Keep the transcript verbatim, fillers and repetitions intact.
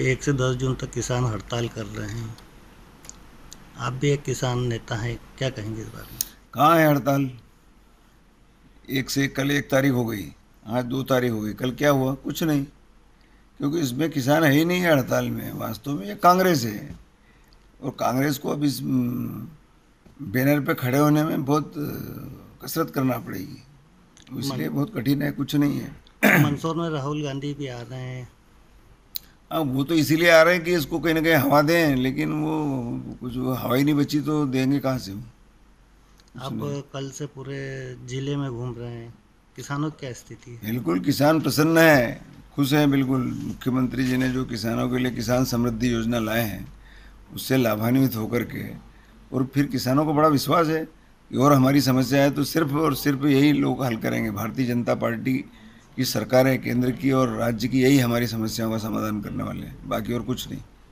एक से दस जून तक किसान हड़ताल कर रहे हैं। आप भी एक किसान नेता हैं, क्या कहेंगे इस बारे में? कहाँ है हड़ताल? एक से कल एक तारीख हो गई, आज दो तारीख हो गई, कल क्या हुआ? कुछ नहीं। क्योंकि इसमें किसान है ही नहीं है हड़ताल में, वास्तव में ये कांग्रेस है। और कांग्रेस को अब इस बैनर पे खड़े होने में बहुत अ, कसरत करना पड़ेगी, मन इसलिए बहुत कठिन है, कुछ नहीं है। मंदसौर में राहुल गांधी भी आ रहे हैं। अब वो तो इसीलिए आ रहे हैं कि इसको कहीं ना कहीं हवा दें, लेकिन वो कुछ वो हवा ही नहीं बची तो देंगे कहाँ से वो? कुछ आप नहीं। कल से पूरे जिले में घूम रहे हैं, किसानों की क्या स्थिति है? बिल्कुल किसान प्रसन्न है, खुश हैं बिल्कुल। मुख्यमंत्री जी ने जो किसानों के लिए किसान समृद्धि योजना लाए हैं, उससे लाभान्वित होकर के, और फिर किसानों को बड़ा विश्वास है कि और हमारी समस्या है तो सिर्फ और सिर्फ यही लोग हल करेंगे। भारतीय जनता पार्टी की सरकार है केंद्र की और राज्य की, यही हमारी समस्याओं का समाधान करने वाले हैं, बाकी और कुछ नहीं।